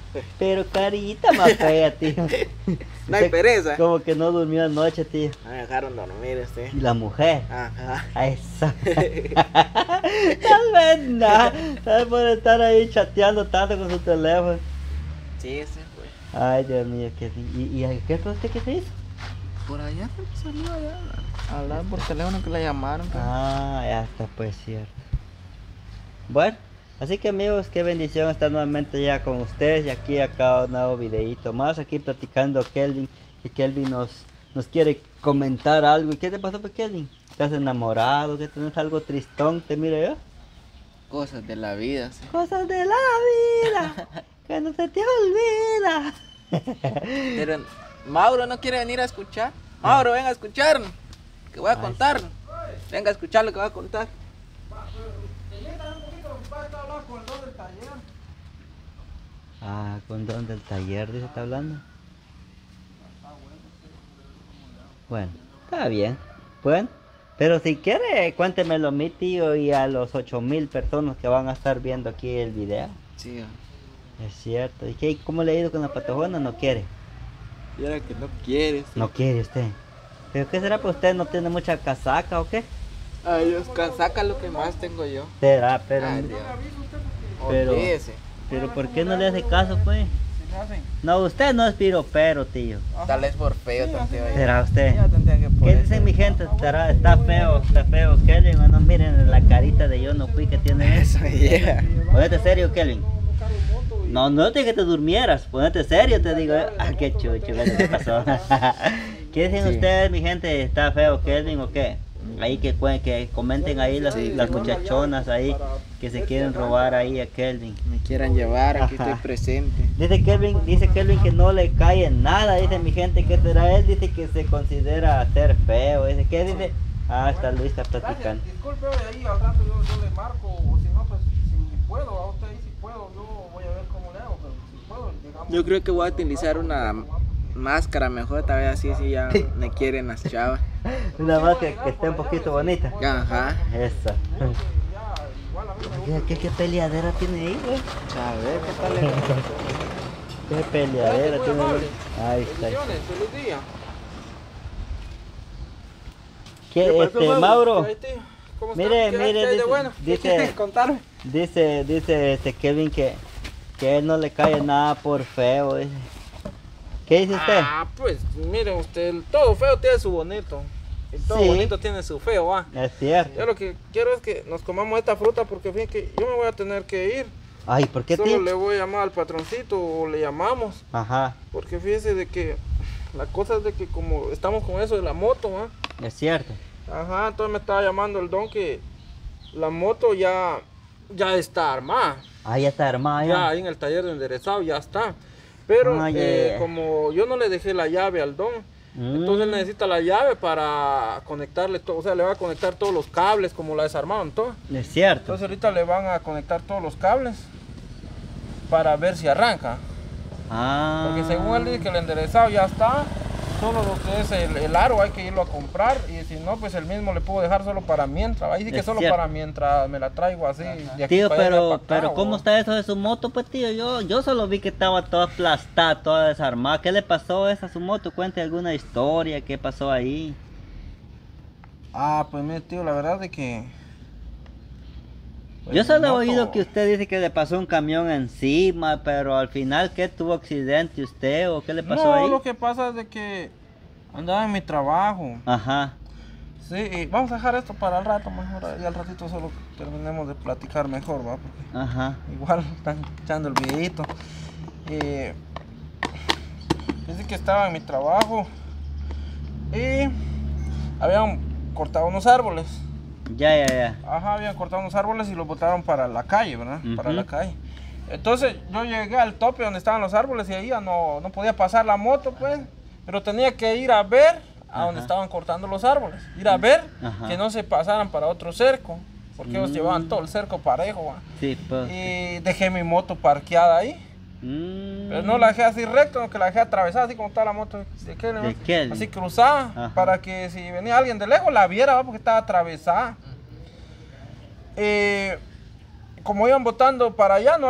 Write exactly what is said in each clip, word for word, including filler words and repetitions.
Pero carita más fea, tío. No hay pereza. Como que no durmió anoche, tío. No me dejaron dormir este. Y la mujer. Ajá. A esa. Tal vez nada. Tal vez por estar ahí chateando tanto con su teléfono. Sí, sí, pues. Ay, Dios mío, qué. ¿Y, y qué fue usted que se hizo? Por allá salió allá a hablar por teléfono que la llamaron. Pues. Ah, ya está, pues cierto. Bueno, así que amigos, qué bendición estar nuevamente ya con ustedes y aquí acá un nuevo videito más, aquí platicando Kelvin, y Kelvin nos, nos quiere comentar algo. ¿Y qué te pasó, pues, Kelvin? ¿Estás enamorado? ¿Que tienes algo tristón? Te miro yo. Cosas de la vida, sí. Cosas de la vida, que no se te olvida. Pero Mauro no quiere venir a escuchar. Mauro, venga a escuchar, que voy a contar. Venga a escuchar lo que voy a contar. Ah, ¿con don del taller dice está hablando? Bueno, está bien. Bueno, pero si quiere, cuéntemelo mi tío y a los ocho mil personas que van a estar viendo aquí el video. Sí. Es cierto. ¿Y qué, cómo le ha ido con la patojona? No quiere. Y ahora que no quiere. Sí. No quiere usted. ¿Pero qué será? ¿Pues usted no tiene mucha casaca o qué? Ay, Dios, casaca lo que más tengo yo. Será, pero... Ay, Dios. Pero- Olvídese. Pero ¿por qué no le hace caso, pues? No, usted no es piropero, tío. Tal vez por feo, tanteo. ¿Será usted? Ya tendría que ¿Qué poner- dicen mi gente? ¿Estará, está feo, está feo Kelvin? Bueno, miren la carita de yo no fui que tiene eso. Eso, yeah. Ponete serio, Kelvin. No, no te dije que te durmieras. Ponete serio, te digo. Ah, qué chucho, ¿qué pasó? ¿Qué dicen Sí. ustedes, mi gente? ¿Está feo Kelvin o qué? Ahí que, cuen- que comenten ahí las, Sí. las muchachonas ahí que se quieren robar ahí a Kelvin. Me quieran llevar, aquí Ajá. estoy presente. Dice Kelvin, dice Kelvin que no le cae nada, dice mi gente, ¿qué será él? Dice que se considera ser feo, dice, ¿qué dice? Ah, está Luis, está platicando. Disculpe, ahí al rato yo, yo le marco, o si no, pues si puedo, a usted ahí si puedo, yo voy a ver cómo le hago, pero si puedo, llegamos. Yo creo que voy a utilizar una máscara mejor, tal vez así, si ya me quieren las chavas. Una más que, que esté un poquito bonita. Ajá. Esa. ¿Qué, qué, qué peleadera tiene ahí, güey? Saber qué tal le ¿Qué peleadera tiene ahí? Ahí está. ahí. Bendiciones, feliz día. ¿Qué, este, Mauro? ¿Qué hay, tío? ¿Cómo está? Mire, ¿Qué hay- mire, qué hay de dice- bueno? ¿Qué dice- quiere contarme? Dice, dice este Kevin que, que él no le cae nada por feo, dice. ¿Qué dice usted? Ah, pues mire usted, el todo feo tiene su bonito. Y todo Sí. bonito tiene su feo, va. Es cierto. Yo lo que quiero es que nos comamos esta fruta porque fíjate que yo me voy a tener que ir. Ay, ¿por qué, Solo tío? le voy a llamar al patroncito o le llamamos. Ajá, Porque fíjese de que la cosa es de que como estamos con eso de la moto, ¿va? es cierto. Ajá, entonces me estaba llamando el don que la moto ya, ya está armada. Ah, ya está armada Ya ya. ahí en el taller de enderezado ya está. Pero Ah, ya, eh, ya, ya. como yo no le dejé la llave al don, Mm. entonces él necesita la llave para conectarle todo, o sea, le va a conectar todos los cables como la desarmaron todo. Es cierto. Entonces ahorita le van a conectar todos los cables para ver si arranca. Ah. Porque según él dice que el enderezado ya está, solo lo que es el, el aro hay que irlo a comprar y si no, pues el mismo le puedo dejar solo para mientras. Ahí sí que Es solo cierto. para mientras me la traigo así. De aquí Tío, para allá, pero, para acá, pero ¿cómo o- está eso de su moto, pues, tío? Yo, yo solo vi que estaba toda aplastada, toda desarmada. ¿Qué le pasó a esa su moto? Cuente alguna historia, ¿qué pasó ahí? Ah, pues mire tío, la verdad de que... pues, Yo solo he mi oído moto- que usted dice que le pasó un camión encima, pero al final, ¿qué tuvo accidente usted o qué le pasó No, ahí? lo que pasa es de que andaba en mi trabajo. Ajá. Sí, y vamos a dejar esto para el rato mejor, y al ratito solo terminemos de platicar mejor, va, porque Ajá. igual están echando el videito. Eh, dice que estaba en mi trabajo y habían cortado unos árboles. Ya, ya, ya. Ajá, habían cortado unos árboles y los botaron para la calle, ¿verdad? Para Ujú. la calle. Entonces yo llegué al tope donde estaban los árboles y ahí ya no, no podía pasar la moto, pues. Pero tenía que ir a ver a donde Ajá. estaban cortando los árboles. Ir a ver Ajá. que no se pasaran para otro cerco. Porque ellos Mm. llevaban todo el cerco parejo, ¿va? Sí, pues. Y dejé mi moto parqueada ahí. Mm. Pero no la dejé así recto, sino que la dejé atravesada, así como está la moto de Kelly, ¿va? De Kelly. Así cruzada, Ajá. para que si venía alguien de lejos la viera, ¿va? Porque estaba atravesada. Eh, como iban botando para allá, no había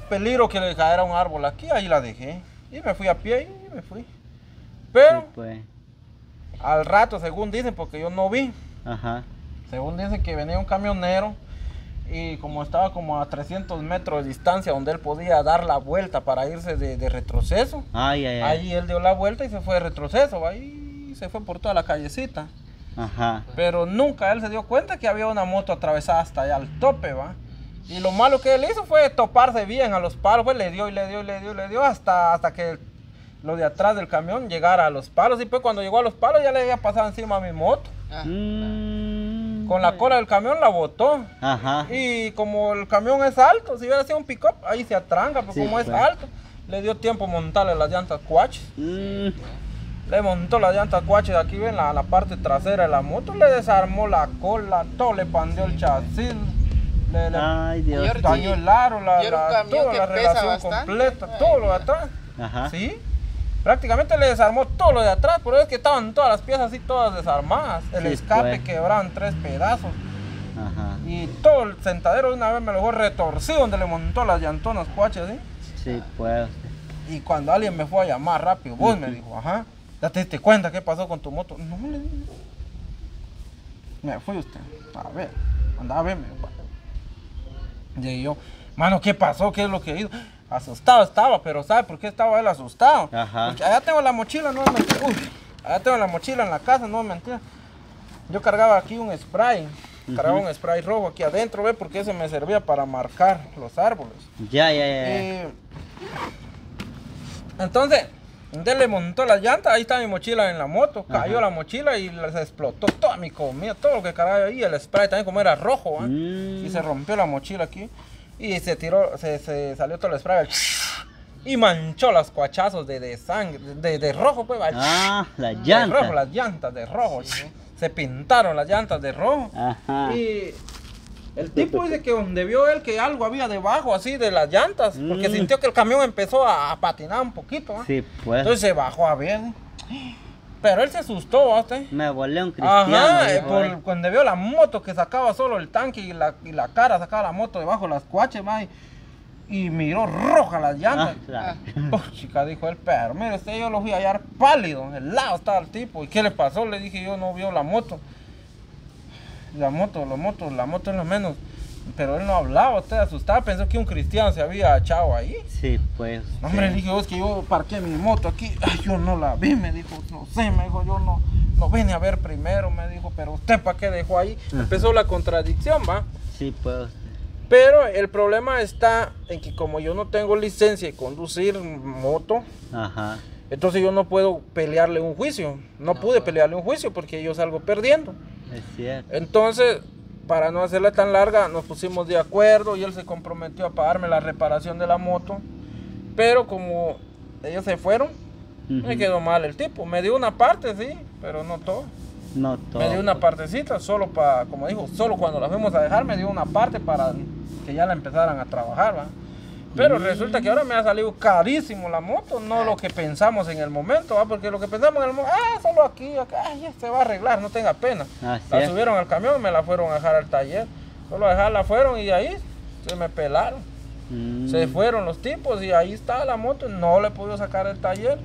peligro que le cayera un árbol aquí, ahí la dejé. Y me fui a pie y me fui. Pero Sí, pues. al rato, según dicen, porque yo no vi, Ajá. según dicen que venía un camionero y como estaba como a trescientos metros de distancia donde él podía dar la vuelta para irse de, de retroceso, Ay, ay, ay. ahí él dio la vuelta y se fue de retroceso, ahí se fue por toda la callecita. Ajá. Pero nunca él se dio cuenta que había una moto atravesada hasta allá al tope, ¿va? Y lo malo que él hizo fue toparse bien a los palos, pues le dio y le dio y le dio y le dio hasta, hasta que lo de atrás del camión llegara a los palos. Y pues cuando llegó a los palos ya le había pasado encima a mi moto. Ah, Mm. Con la cola del camión la botó. Ajá. Y como el camión es alto, si hubiera sido un pick-up, ahí se atranca, pero Sí, como es pues. alto, le dio tiempo montarle las llantas cuaches. Mm. Le montó las llantas cuaches de aquí, ven, la, la parte trasera de la moto, le desarmó la cola, todo le pandeó el chasis, le, le Ay, Dios. Señor, dañó el aro, la, y era un la- camión toda que la pesa relación bastante. completa, Ay, todo lo de no. atrás. Ajá. Sí, prácticamente le desarmó todo lo de atrás, por eso es que estaban todas las piezas así, todas desarmadas. El Sí, escape pues. quebrado en tres pedazos. Ajá. Y todo el sentadero de una vez me lo dejó retorcido donde le montó las llantonas cuaches, ¿sí? Sí, pues. Y cuando alguien me fue a llamar rápido, vos me dijo, ajá, ¿ya te diste cuenta qué pasó con tu moto? No, le dije. Me fui usted, a ver, anda a verme. Y yo, mano, ¿qué pasó? ¿Qué es lo que hizo? Asustado estaba, pero ¿sabe por qué estaba él asustado? Ajá. Porque allá tengo la mochila, no es mentira. Uy, allá tengo la mochila en la casa, no es mentira. Yo cargaba aquí un spray, cargaba un spray rojo aquí adentro, ¿ve? Porque ese me servía para marcar los árboles. Ya, ya, ya. ya. Eh, entonces, él le montó las llantas, ahí está mi mochila en la moto, cayó Ajá. la mochila y se explotó toda mi comida, todo lo que cargaba ahí, el spray también como era rojo, ¿va? Mm. Y se rompió la mochila aquí y se tiró, se, se salió todo el spray y manchó los cuachazos de, de sangre, de, de rojo, pues, ¿va? Ah, la De rojo, llanta. las llantas de rojo, se pintaron las llantas de rojo. Ajá. Y el tipo dice que donde vio él que algo había debajo así de las llantas, porque Mm. sintió que el camión empezó a, a patinar un poquito, ¿va? Sí, pues. Entonces se bajó a ver. Pero él se asustó, ¿va usted? Me volé un cristiano. Ajá, eh, dijo, por- eh. cuando vio la moto que sacaba solo el tanque y la, y la cara, sacaba la moto debajo de las cuaches, ¿va? Y, y miró roja las Ah, llantas. la- Oh, chica, dijo él, pero mire usted, yo lo fui a hallar pálido, en el lado estaba el tipo. ¿Y qué le pasó? Le dije, yo no vio la moto. La moto, la moto, la moto es lo menos. Pero él no hablaba, usted asustaba, pensó que un cristiano se había echado ahí. Sí, pues. No, hombre, sí. le dije, "Oh, es que yo parqué mi moto aquí, ay, yo no la vi", me dijo, no sé, me dijo, yo no, no vine a ver primero, me dijo, pero usted para qué dejó ahí. Ajá. Empezó la contradicción, va. Sí, pues. Pero el problema está en que como yo no tengo licencia de conducir moto, Ajá. entonces yo no puedo pelearle un juicio. No, No pude puede. pelearle un juicio porque yo salgo perdiendo. Es cierto. Entonces, para no hacerla tan larga, nos pusimos de acuerdo y él se comprometió a pagarme la reparación de la moto. Pero como ellos se fueron, me Ujú. quedó mal el tipo. Me dio una parte, sí, pero no todo. No todo. Me dio una partecita, solo para, como dijo, solo cuando la fuimos a dejar, me dio una parte para que ya la empezaran a trabajar, ¿va? Pero Mm. resulta que ahora me ha salido carísimo la moto, no lo que pensamos en el momento, ¿va? Porque lo que pensamos en el momento, ah, solo aquí, acá, ay, ya se va a arreglar, no tenga pena. Así La es. subieron al camión y me la fueron a dejar al taller. Solo a dejarla fueron y de ahí se me pelaron. Mm. Se fueron los tipos y ahí está la moto, no le he podido sacar del taller.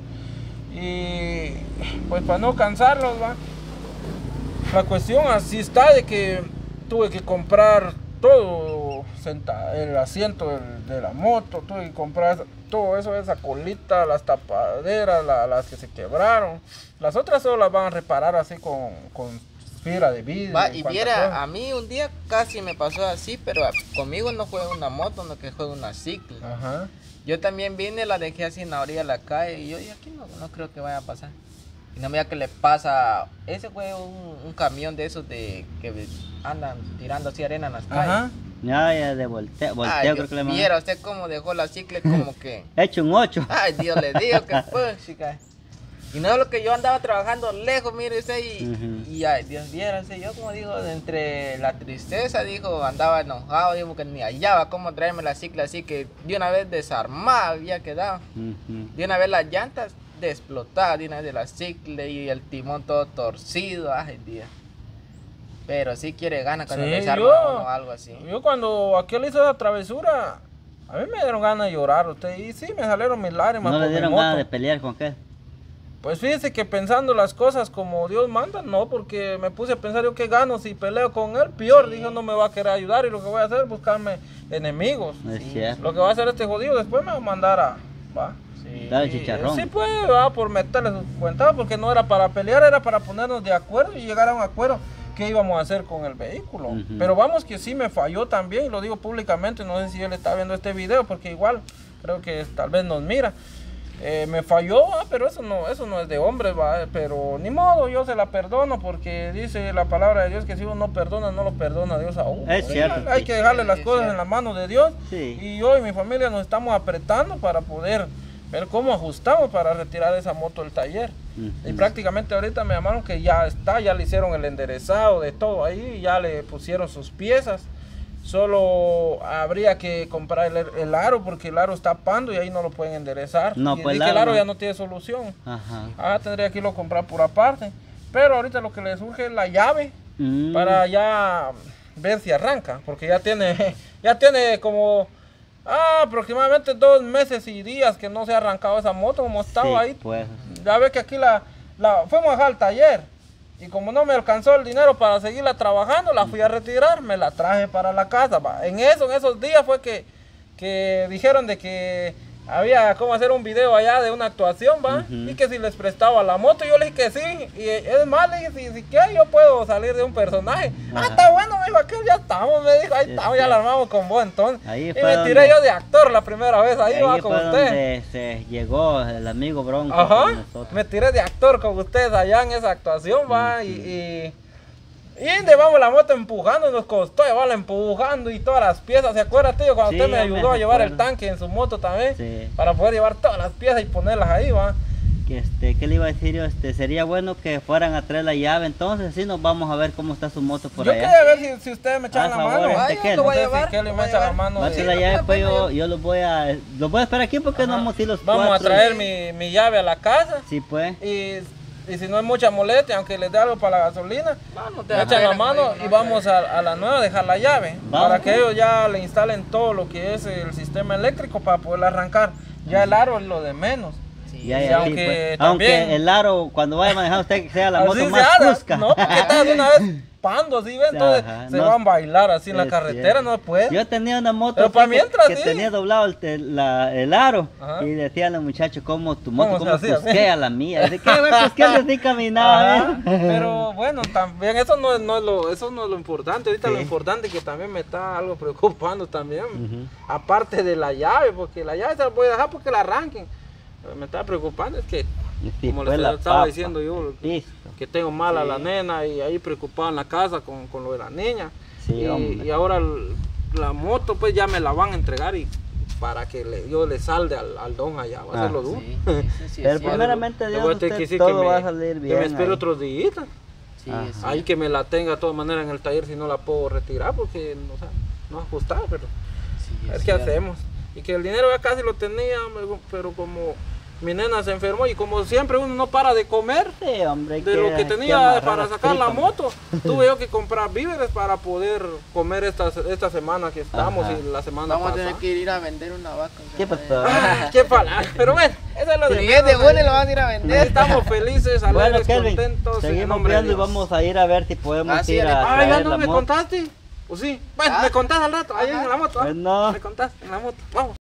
Y pues para no cansarlos, va. La cuestión así está de que tuve que comprar todo, senta- el asiento del- de la moto, tuve que comprar esa- todo eso, esa colita, las tapaderas, la- las que se quebraron. Las otras solo las van a reparar así con, con fibra de vidrio. Va, en y cuanta viera, cosa. a mí un día casi me pasó así, pero a- conmigo no fue una moto, no que fue una cicla. Ajá. Yo también vine, la dejé así en la orilla de la calle y yo, y aquí no, no creo que vaya a pasar. Y no me diga que le pasa, ese fue un, un camión de esos de que andan tirando así arena en las calles. Ajá. Ya, ya, de volteo. Volteo, Ay, creo que le viera usted cómo dejó la cicla como que, He hecho un ocho. ay Dios le digo que fue, chica. Y no es lo que yo andaba trabajando lejos, mire usted, y, Ujú. y ay Dios, viera usted, yo como digo, entre la tristeza, dijo, andaba enojado, dijo que ni hallaba cómo traerme la cicla así que de una vez desarmada había quedado. Ujú. De una vez las llantas de explotar, de una vez de la cicla y el timón todo torcido, ay Dios. Pero sí quiere ganas cuando Sí, le desarma yo- a uno algo así. Yo cuando aquel hizo esa travesura, A mí me dieron ganas de llorar, usted, y sí, me salieron mis lágrimas. ¿No por le mi dieron moto. ganas de pelear con qué? Pues fíjese que pensando las cosas como Dios manda, no, porque me puse a pensar yo qué gano si peleo con él, peor, dijo no me va a querer ayudar y lo que voy a hacer es buscarme enemigos. No es Sí. cierto. Lo que va a hacer este jodido después me va a mandar a, va. Sí. Dale Y, chicharrón. sí, pues, va por meterle sus cuentas, porque no era para pelear, era para ponernos de acuerdo y llegar a un acuerdo qué íbamos a hacer con el vehículo. Ujú. Pero vamos que sí me falló también, y lo digo públicamente, no sé si él está viendo este video, porque igual creo que tal vez nos mira. Eh, me falló, ah, pero eso no, eso no es de hombres, va, pero ni modo, yo se la perdono, porque dice la palabra de Dios que si uno no perdona, no lo perdona Dios a uno. Es Sí, cierto, hay sí. que dejarle las Es cosas cierto. en las manos de Dios. Sí. Y yo y mi familia nos estamos apretando para poder ver cómo ajustamos para retirar esa moto del taller. Ujú. Y prácticamente ahorita me llamaron que ya está, ya le hicieron el enderezado de todo ahí, ya le pusieron sus piezas. Solo habría que comprar el, el aro porque el aro está pando y ahí no lo pueden enderezar. No, y pues di el que el aro aro no. ya no tiene solución. Ajá. Ah, tendría que irlo a comprar por aparte. Pero ahorita lo que le surge es la llave Mm. para ya ver si arranca, porque ya tiene, ya tiene como ah, aproximadamente dos meses y días que no se ha arrancado esa moto, como estaba Sí, ahí. pues. Ya ve que aquí la, la fuimos a dejar al taller y como no me alcanzó el dinero para seguirla trabajando, la fui a retirar, me la traje para la casa. Va. En eso, en esos días fue que, que dijeron de que había cómo hacer un video allá de una actuación, va, Ujú. y que si les prestaba la moto, yo le dije que sí, y es más, le dije, si, si quiere yo puedo salir de un personaje. Ajá. Ah, está bueno, me dijo, aquí ya estamos, me dijo, ahí estamos, ya Este. la armamos con vos entonces. Ahí Y fue me tiré donde- yo de actor la primera vez, ahí, Ahí va fue con usted. donde se llegó el amigo Bronco Ajá, con nosotros. me tiré de actor con ustedes allá en esa actuación, va, y, y, y llevamos la moto empujando, nos costó llevarla empujando y todas las piezas, ¿se acuerda, tío? Cuando Sí, usted me yo me ayudó a llevar el recuerdo. tanque en su moto también, Sí. para poder llevar todas las piezas y ponerlas ahí, va. Que este, ¿qué le iba a decir yo? Este, sería bueno que fueran a traer la llave, entonces así nos vamos a ver cómo está su moto por Yo allá. quería ver si, si ustedes me echaban Ah, la favor, mano. este, Ay, Kelly. yo lo voy a No sé si llevar. Kelly lo me voy a echa la llevar. mano. Mate de- la llave, pues, pues yo, bueno, yo los voy a, los voy a esperar aquí porque no vamos a ir los Vamos a cuatro. traer mi, mi llave a la casa. Sí, pues. Y, y si no es mucha molestia, aunque les dé algo para la gasolina, No, no te me echan la apenas, mano güey, no y te- vamos a, a la nueva a dejar la llave. Vamos. Para que ellos ya le instalen todo lo que es el sistema eléctrico para poder arrancar. Ya el aro es lo de menos. Sí, Ya, y ya, aunque sí, pues. también- Aunque el aro, cuando vaya a manejar usted, sea la moto Así más se haga, cusca. No, porque está de una vez pando así, ¿ven? Entonces Ajá, se no- van a bailar así en la Es carretera, cierto. no puede. Yo tenía una moto Pero así pa' que- mientras, que, sí. tenía doblado el, te- la- el aro. Ajá. Y decían los muchachos, ¿cómo tu moto, ¿Cómo cómo se hacía? cusquea la mía? ¿De qué, güey? Pues que así caminaba. Ajá, ¿eh? pero bueno, también eso no es, no es lo, eso no es lo importante. Ahorita Sí. lo importante que también me está algo preocupando también. Ujú. Aparte de la llave, porque la llave se la voy a dejar porque la arranquen. Pero me está preocupando es que, Sí, como pues, les la estaba papa. diciendo yo, Listo. que tengo mal a Sí. la nena y ahí preocupado en la casa con, con lo de la niña. Sí, y, hombre. y ahora el- la moto pues ya me la van a entregar y para que le- yo le salde al, al don allá, va a Ah, ser lo duro. Sí, sí, sí, sí, Pero es cierto. primeramente Le Dios, voy a tener usted que decir todo que me- va a salir Que bien. me espere ahí. otros días. Sí, Ajá. es Ahí que me la tenga de todas maneras en el taller si no la puedo retirar porque o sea, no ha ajustado, pero sí, a ver es qué cierto. hacemos. Y que el dinero ya casi lo tenía, hombre, pero como mi nena se enfermó y como siempre uno no para de comer Sí, hombre, hay de lo que hay tenía amarrar para las sacar la tripas. moto, tuve yo que comprar víveres para poder comer esta, esta semana que estamos Ajá. y la semana Vamos a pasada. tener que ir a vender una vaca. ¿Qué pasó? Ah, qué palabra, pero bueno, eso es lo de Si menos es de buena ahí. lo van a ir a Ahí vender. estamos felices, Bueno, alegres, Kelvin, contentos en el seguimos nombre de viendo y Dios. vamos a ir a ver si podemos Ah, sí, ir dale. a Ah, traer ya no la me moto. contaste. ¿O sí? Bueno, Ah. me contás al rato, ahí Ajá. en la moto. ¿ah? Pues no. Me contás en la moto. Vamos.